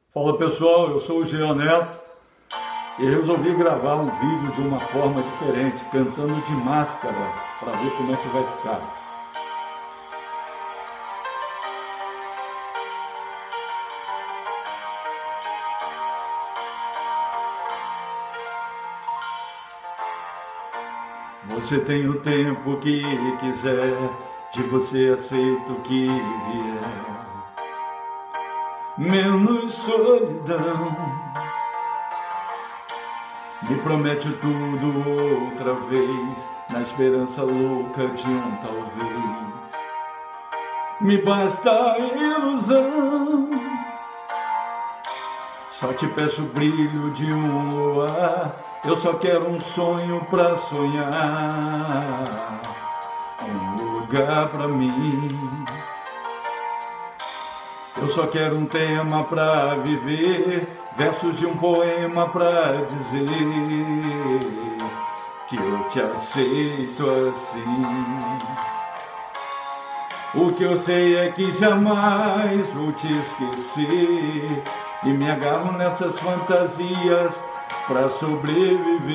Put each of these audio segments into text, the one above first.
Fala pessoal, eu sou o Jean Neto e resolvi gravar um vídeo de uma forma diferente, cantando de máscara, para ver como é que vai ficar. Você tem o tempo que quiser, de você aceito o que vier, menos solidão. Me promete tudo outra vez, na esperança louca de um talvez. Me basta a ilusão, só te peço o brilho de um luar. Eu só quero um sonho pra sonhar, um lugar pra mim. Eu só quero um tema pra viver, versos de um poema pra dizer que eu te aceito assim. O que eu sei é que jamais vou te esquecer, e me agarro nessas fantasias pra sobreviver.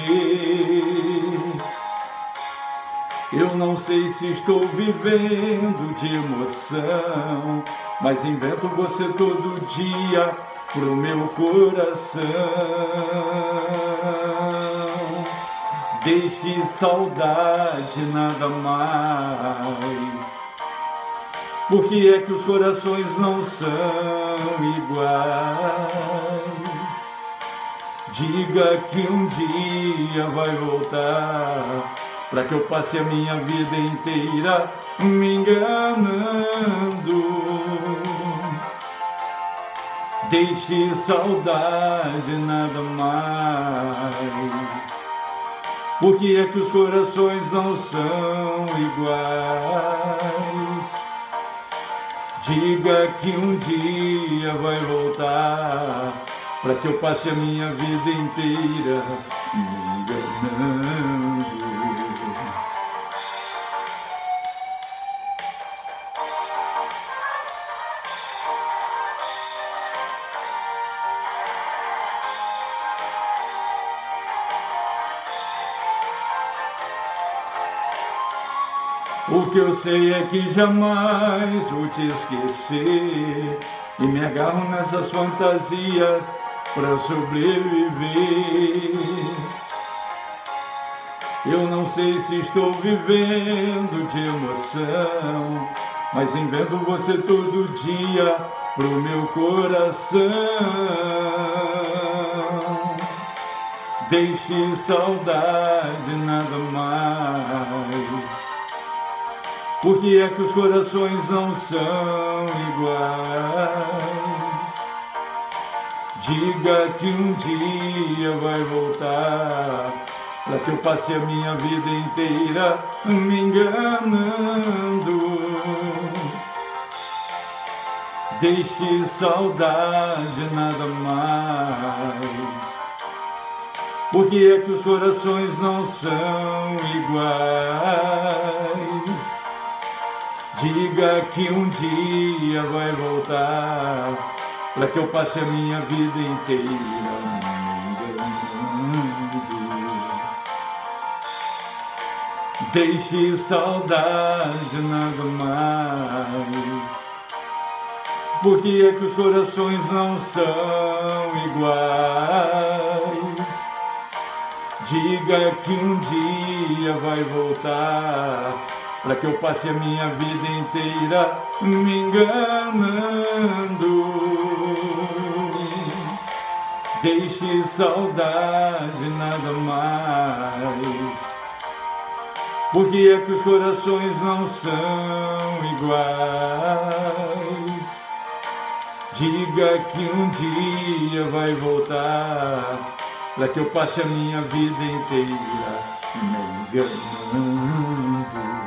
Eu não sei se estou vivendo de emoção, mas invento você todo dia pro meu coração. Deixe saudade nada mais. Por que é que os corações não são iguais? Diga que um dia vai voltar, pra que eu passe a minha vida inteira me enganando. Deixe saudade nada mais. Por que é que os corações não são iguais? Diga que um dia vai voltar, pra que eu passe a minha vida inteira me enganando. O que eu sei é que jamais vou te esquecer, e me agarro nessas fantasias pra sobreviver. Eu não sei se estou vivendo de emoção, mas invento você todo dia pro meu coração. Deixe saudade nada mais. Por que é que os corações não são iguais? Diga que um dia vai voltar, pra que eu passe a minha vida inteira me enganando. Deixe saudade nada mais. Por que é que os corações não são iguais? Diga que um dia vai voltar, pra que eu passe a minha vida inteira me enganando. Deixe saudade nada mais. Por que é que os corações não são iguais? Diga que um dia vai voltar, pra que eu passe a minha vida inteira me enganando. Deixe saudade nada mais. Por que é que os corações não são iguais? Diga que um dia vai voltar, pra que eu passe a minha vida inteira me enganando.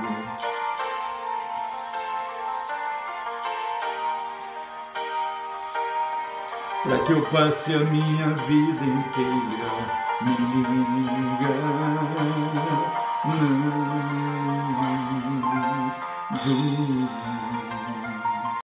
Pra que eu passe a minha vida inteira me enganando.